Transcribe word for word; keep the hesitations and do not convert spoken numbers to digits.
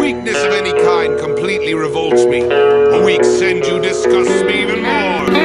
Weakness of any kind completely revolts me. A weak Senju disgusts me even more.